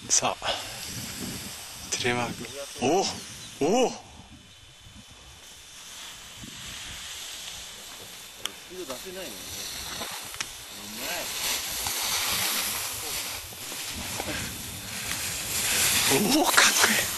さあテレマーク、おお、 スピード出せないのよね。 おお、かっこいい。